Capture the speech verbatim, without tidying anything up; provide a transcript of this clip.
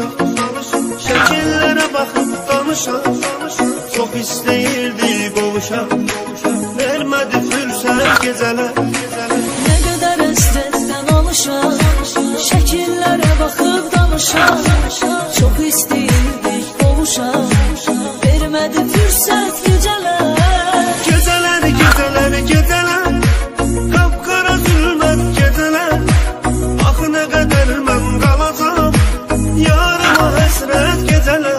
danışaq. Şəkillərə baxıb danışaq. Çox istəyirdi qovuşaq. Vermədi fürsət gecələr. Nə qədər istəsən alışaq. Şəkillərə baxıb danışaq. Çox istəyirdik qovuşaq. Vermədi fürsət gecələr. Gecələr, gecələr, gecələr. Qapqara zülmət gecələr. Axı nə qədər mən qalacam. Yarıma həsrət gecələr.